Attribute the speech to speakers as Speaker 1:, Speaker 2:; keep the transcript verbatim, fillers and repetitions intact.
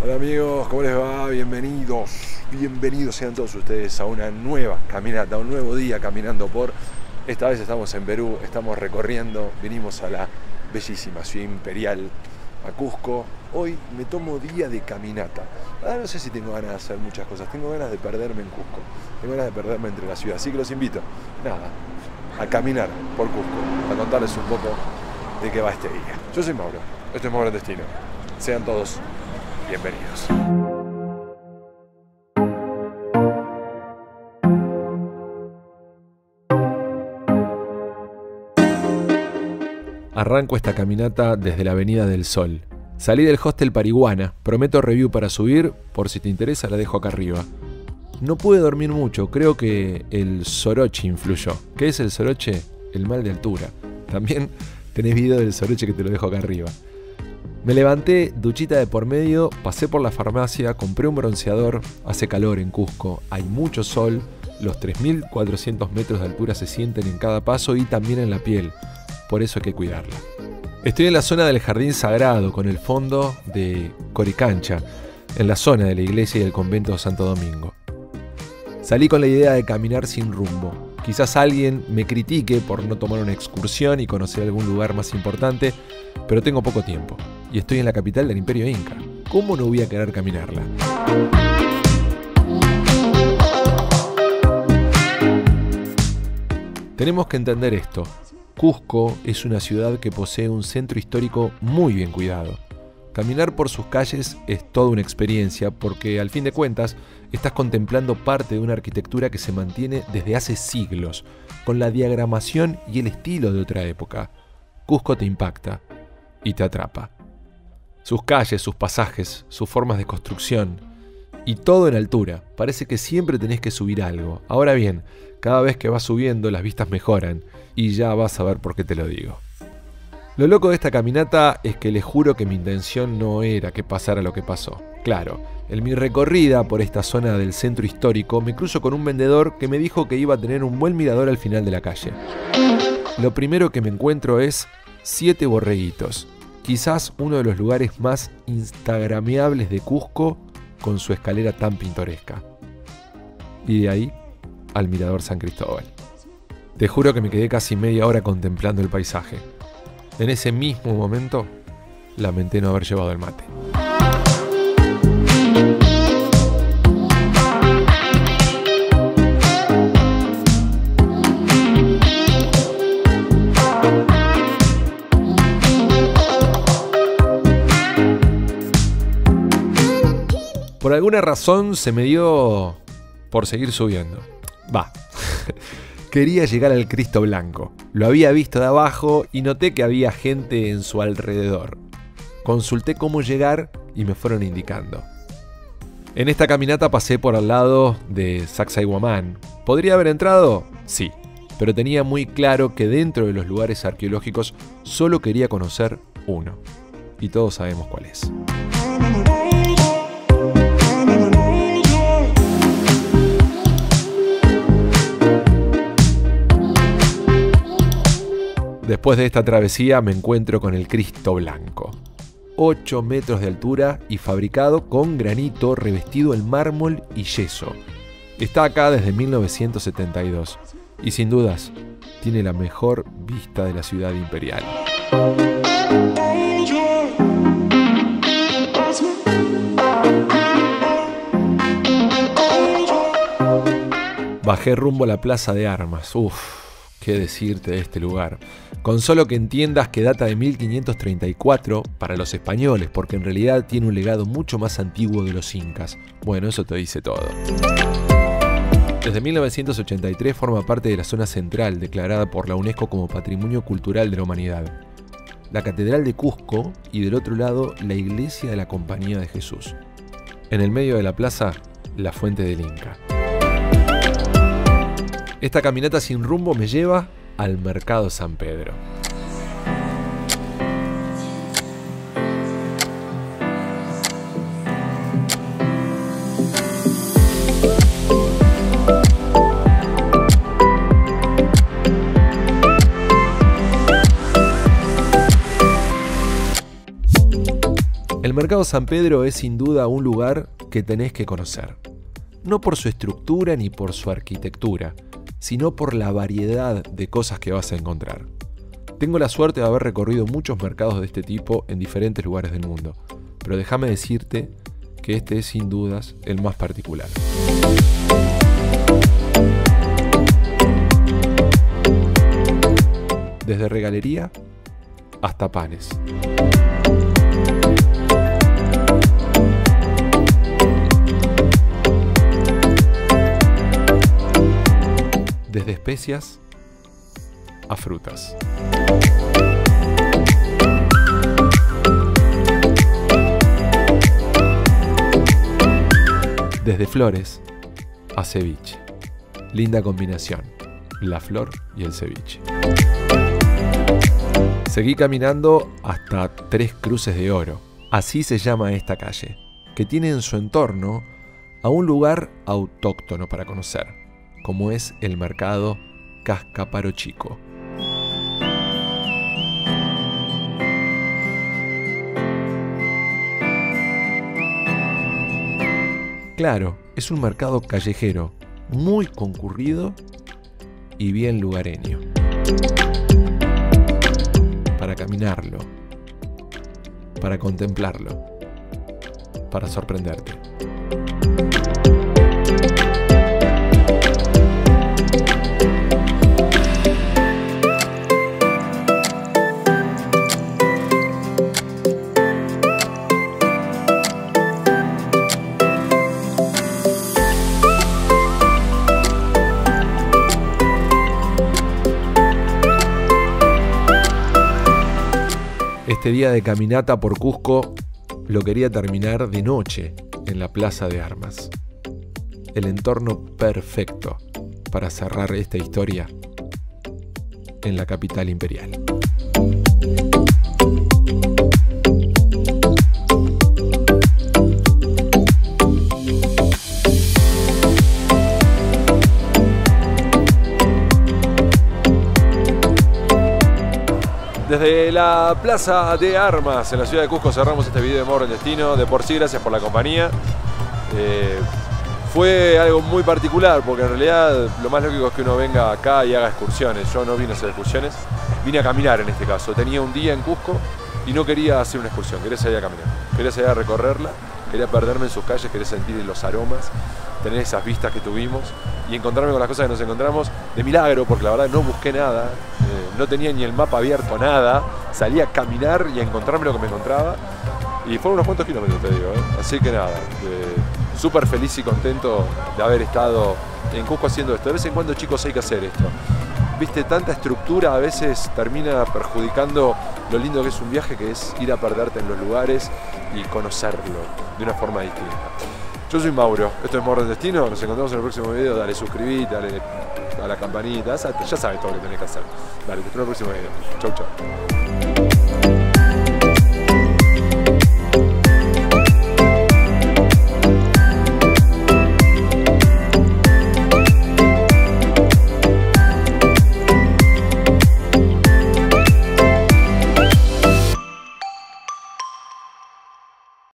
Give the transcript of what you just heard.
Speaker 1: Hola amigos, ¿cómo les va? Bienvenidos, bienvenidos sean todos ustedes a una nueva caminata, a un nuevo día caminando por... Esta vez estamos en Perú, estamos recorriendo, vinimos a la bellísima ciudad imperial, a Cusco. Hoy me tomo día de caminata. Ah, no sé si tengo ganas de hacer muchas cosas, tengo ganas de perderme en Cusco, tengo ganas de perderme entre la ciudad, así que los invito, nada, a caminar por Cusco, a contarles un poco de qué va este día. Yo soy Mauro, esto es Mauro en Destino. Sean todos bienvenidos. Arranco esta caminata desde la Avenida del Sol. Salí del hostel Parihuana, prometo review para subir, por si te interesa la dejo acá arriba. No pude dormir mucho, creo que el soroche influyó. ¿Qué es el soroche? El mal de altura. También tenés video del soroche que te lo dejo acá arriba. Me levanté, duchita de por medio, pasé por la farmacia, compré un bronceador, hace calor en Cusco, hay mucho sol, los tres mil cuatrocientos metros de altura se sienten en cada paso y también en la piel, por eso hay que cuidarla. Estoy en la zona del Jardín Sagrado, con el fondo de Coricancha, en la zona de la iglesia y el convento de Santo Domingo. Salí con la idea de caminar sin rumbo. Quizás alguien me critique por no tomar una excursión y conocer algún lugar más importante, pero tengo poco tiempo y estoy en la capital del Imperio Inca. ¿Cómo no voy a querer caminarla? Tenemos que entender esto. Cusco es una ciudad que posee un centro histórico muy bien cuidado. Caminar por sus calles es toda una experiencia porque, al fin de cuentas, estás contemplando parte de una arquitectura que se mantiene desde hace siglos, con la diagramación y el estilo de otra época. Cusco te impacta y te atrapa. Sus calles, sus pasajes, sus formas de construcción y todo en altura. Parece que siempre tenés que subir algo. Ahora bien, cada vez que vas subiendo las vistas mejoran y ya vas a ver por qué te lo digo. Lo loco de esta caminata es que les juro que mi intención no era que pasara lo que pasó. Claro, en mi recorrida por esta zona del centro histórico me cruzo con un vendedor que me dijo que iba a tener un buen mirador al final de la calle. Lo primero que me encuentro es Siete Borreguitos, quizás uno de los lugares más instagrameables de Cusco con su escalera tan pintoresca. Y de ahí al Mirador San Cristóbal. Te juro que me quedé casi media hora contemplando el paisaje. En ese mismo momento, lamenté no haber llevado el mate. Por alguna razón se me dio por seguir subiendo. Va. Quería llegar al Cristo Blanco. Lo había visto de abajo y noté que había gente en su alrededor. Consulté cómo llegar y me fueron indicando. En esta caminata pasé por al lado de Sacsayhuamán. ¿Podría haber entrado? Sí, pero tenía muy claro que dentro de los lugares arqueológicos solo quería conocer uno. Y todos sabemos cuál es. Después de esta travesía me encuentro con el Cristo Blanco. ocho metros de altura y fabricado con granito revestido en mármol y yeso. Está acá desde mil novecientos setenta y dos y sin dudas tiene la mejor vista de la ciudad imperial. Bajé rumbo a la Plaza de Armas. Uff. ¿Qué decirte de este lugar? Con solo que entiendas que data de mil quinientos treinta y cuatro para los españoles, porque en realidad tiene un legado mucho más antiguo de los incas. Bueno, eso te dice todo. Desde mil novecientos ochenta y tres forma parte de la zona central, declarada por la UNESCO como Patrimonio Cultural de la Humanidad. La Catedral de Cusco y del otro lado la Iglesia de la Compañía de Jesús. En el medio de la plaza, la Fuente del Inca. Esta caminata sin rumbo me lleva al Mercado San Pedro. El Mercado San Pedro es sin duda un lugar que tenés que conocer. No por su estructura ni por su arquitectura, sino por la variedad de cosas que vas a encontrar. Tengo la suerte de haber recorrido muchos mercados de este tipo en diferentes lugares del mundo, pero déjame decirte que este es sin dudas el más particular. Desde regalería hasta panes. Desde especias a frutas. Desde flores a ceviche. Linda combinación, la flor y el ceviche. Seguí caminando hasta Tres Cruces de Oro, así se llama esta calle, que tiene en su entorno a un lugar autóctono para conocer, como es el mercado Cascaparo Chico. Claro, es un mercado callejero, muy concurrido y bien lugareño. Para caminarlo, para contemplarlo, para sorprenderte. Este día de caminata por Cusco lo quería terminar de noche en la Plaza de Armas. El entorno perfecto para cerrar esta historia en la capital imperial. Desde la Plaza de Armas en la ciudad de Cusco cerramos este video de Morro el Destino. De por sí, gracias por la compañía. Eh, fue algo muy particular porque en realidad lo más lógico es que uno venga acá y haga excursiones. Yo no vine a hacer excursiones, vine a caminar en este caso. Tenía un día en Cusco y no quería hacer una excursión, quería salir a caminar. Quería salir a recorrerla, quería perderme en sus calles, quería sentir los aromas, tener esas vistas que tuvimos y encontrarme con las cosas que nos encontramos de milagro, porque la verdad no busqué nada, eh, no tenía ni el mapa abierto, nada, salí a caminar y a encontrarme lo que me encontraba y fueron unos cuantos kilómetros, te digo, ¿eh? Así que nada, eh, súper feliz y contento de haber estado en Cusco haciendo esto. De vez en cuando, chicos, hay que hacer esto. Viste, tanta estructura a veces termina perjudicando lo lindo que es un viaje, que es ir a perderte en los lugares y conocerlo de una forma distinta. Yo soy Mauro, esto es Morro el Destino, nos encontramos en el próximo video. Dale suscribite, dale a la campanita, ya sabes todo lo que tenés que hacer. Dale, te espero en el próximo video. Chau, chau.